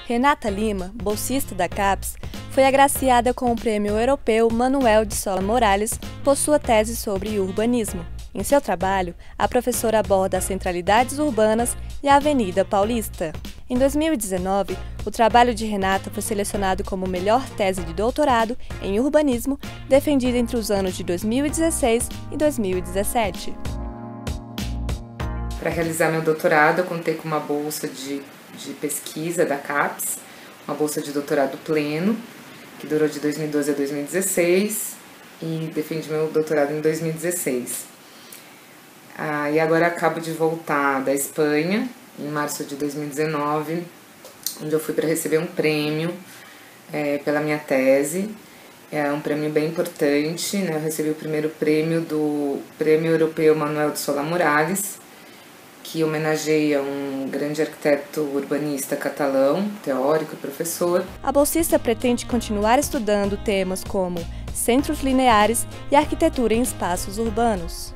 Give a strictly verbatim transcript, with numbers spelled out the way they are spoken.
Renata Lima, bolsista da CAPES, foi agraciada com o Prêmio Europeu Manuel de Sola Morales por sua tese sobre urbanismo. Em seu trabalho, a professora aborda as centralidades urbanas e a Avenida Paulista. Em dois mil e dezenove, o trabalho de Renata foi selecionado como melhor tese de doutorado em urbanismo, defendida entre os anos de dois mil e dezesseis e dois mil e dezessete. Para realizar meu doutorado, eu contei com uma bolsa de, de pesquisa da CAPES, uma bolsa de doutorado pleno, que durou de dois mil e doze a dois mil e dezesseis, e defendi meu doutorado em dois mil e dezesseis. Ah, e agora acabo de voltar da Espanha, em março de dois mil e dezenove, onde eu fui para receber um prêmio é, pela minha tese. É um prêmio bem importante, né? Eu recebi o primeiro prêmio do Prêmio Europeu Manuel de Sola Morales, que homenageia um grande arquiteto urbanista catalão, teórico e professor. A bolsista pretende continuar estudando temas como centros lineares e arquitetura em espaços urbanos.